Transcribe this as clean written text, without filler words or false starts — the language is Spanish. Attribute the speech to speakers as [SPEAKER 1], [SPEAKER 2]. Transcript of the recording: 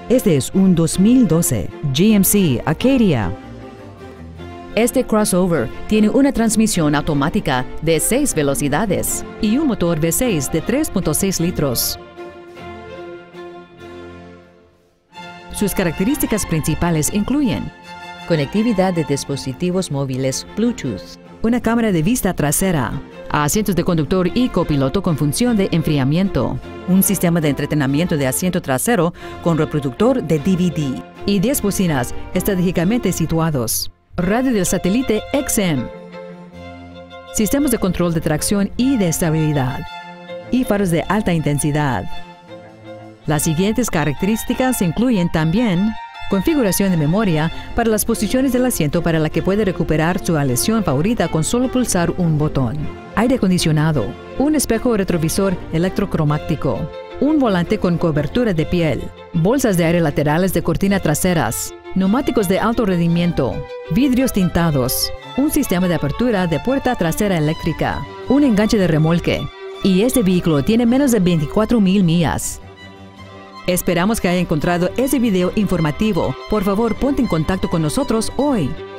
[SPEAKER 1] Este es un 2012 GMC Acadia. Este crossover tiene una transmisión automática de 6 velocidades y un motor V6 de 3.6 litros. Sus características principales incluyen conectividad de dispositivos móviles Bluetooth, una cámara de vista trasera, asientos de conductor y copiloto con función de enfriamiento, un sistema de entretenimiento de asiento trasero con reproductor de DVD y 10 bocinas estratégicamente situados, radio del satélite XM, sistemas de control de tracción y de estabilidad y faros de alta intensidad. Las siguientes características incluyen también configuración de memoria para las posiciones del asiento para la que puede recuperar su aleación favorita con solo pulsar un botón, aire acondicionado, un espejo retrovisor electrocromático, un volante con cobertura de piel, bolsas de aire laterales de cortina traseras, neumáticos de alto rendimiento, vidrios tintados, un sistema de apertura de puerta trasera eléctrica, un enganche de remolque, y este vehículo tiene menos de 24,000 millas. Esperamos que haya encontrado ese video informativo. Por favor, ponte en contacto con nosotros hoy.